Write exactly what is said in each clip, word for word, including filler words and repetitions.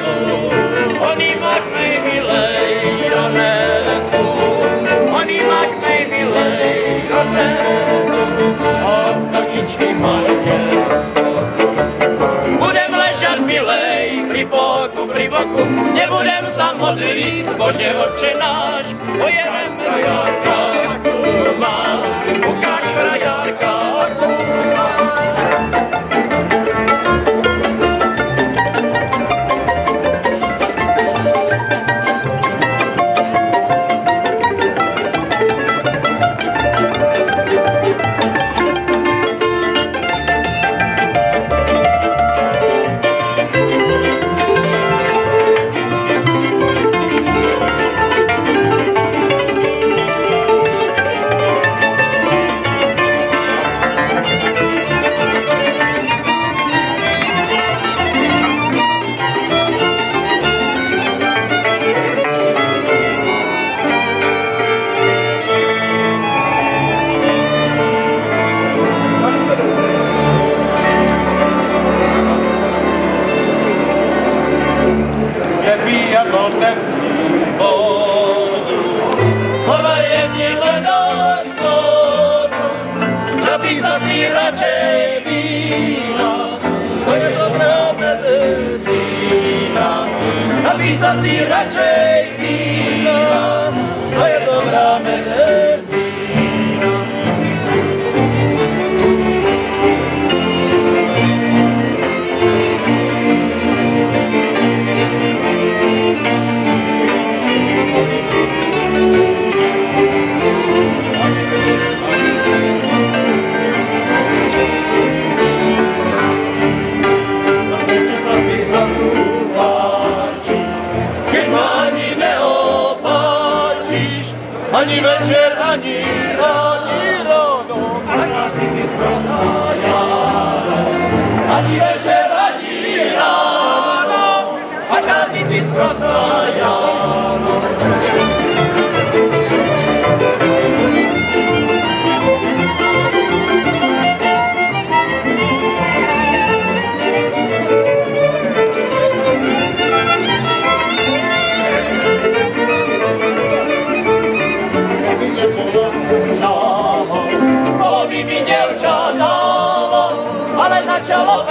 donesú, oni ma k mej milej donesú, oni ma k mej milej donesú, a taničky majersko. Budem ležať milej pri boku, pri boku, nebudem sa modliť, Bože Otče náš, pojedem frajárka, akú máš, ukáž frajárka, akú máš. Napísať ty radšej víno, to je dobrá medicína. Ani večer, ani ráno, aká si ty sprostá Jáno. Ani večer, ani ráno, aká si ty sprostá Jáno. Bolo by mi dievča dalo, ale začalo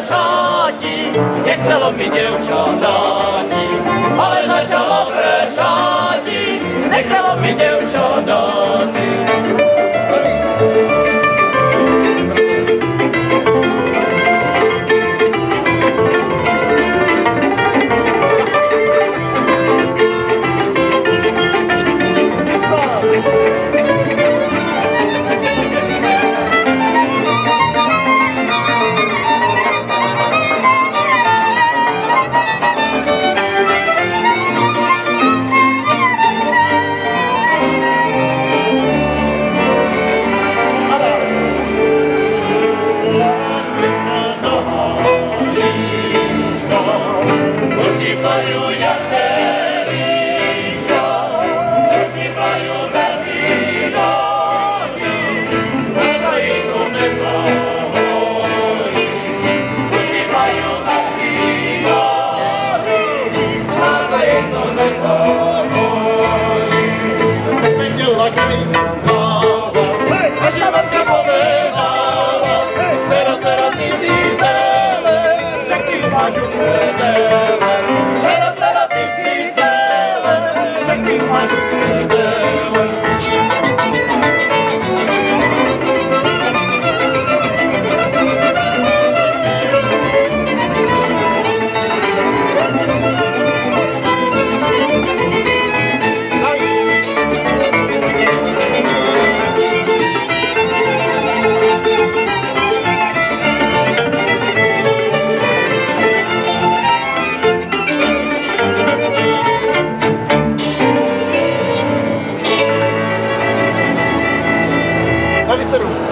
pršáti. Nechcelo mi dievča dáti, ale začalo pršáti. Nechcelo mi dievča dáti. Na Viceru.